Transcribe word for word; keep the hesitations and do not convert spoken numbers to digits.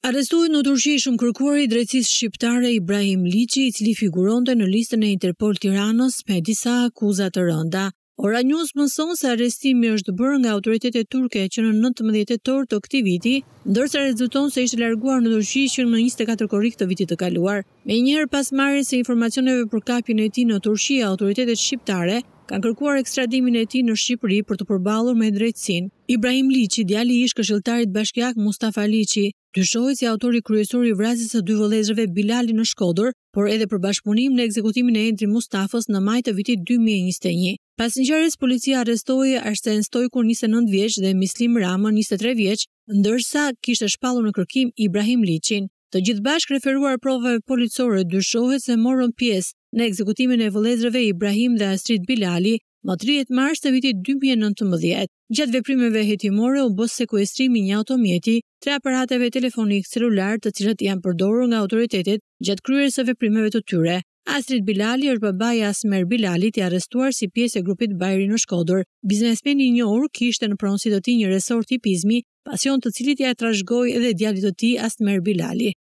Arrestuar në Turqi shumë kërkuari i drejtësisë shqiptare Ibrahim Liçi, i cili figuronte në listën e Interpol Tiranës me disa akuza të rënda. Ora News mëson se arrestimi është bërë nga autoritetet turke që në nëntëmbëdhjetë tetor të këtij viti, ndërsa rezulton se ishte larguar në Turqi që në njëzet e katër korrik të vitit të kaluar. Menjëherë pas marrjes së informacioneve për kapjen e tij në Turqi, autoritetet shqiptare kanë kërkuar ekstradimin e tij në Shqipëri për të përballur me drejtësinë. Ibrahim Liçi, djali i ish këshilltarit bashkiak Mustafa Liçi, dyshohet si autori kryesor i vrasjes së dy vëllezërve Bilali në Shkodër, por edhe për bashkëpunim në ekzekutimin e Endri Mustafës në maj të vitit dy mijë e njëzet e një. Pas ngjarjes, policia arrestoi Arsen Stojkun, njëzet e nëntë vjeç, dhe Mislim Ramën, njëzet e tre vjeç, ndërsa kishte shpallur në kërkim Ibrahim Liçin. Të gjithë bashkë referuar provave policore dyshohet se morën pjesë në ekzekutimin e vëllezërve Ibrahim dhe Astrid Bilali më tridhjetë mars të vitit dy mijë e nëntëmbëdhjetë. Gjatë veprimeve hetimore u bë sekuestrimi i një automjeti, tre aparateve telefonik celular, të cilat janë përdorur nga autoritetet gjatë kryerjes së veprimeve të tyre. Astrid Bilali është babaja Asmer Bilalit, i arrestuar si pjesë e grupit Bajri në Shkodër. Biznesmeni i njohur kishte në pronësi të tij një resort hipizmi, pasion të cilit ja trashëgoi edhe djalit të tij Asmer Bilali.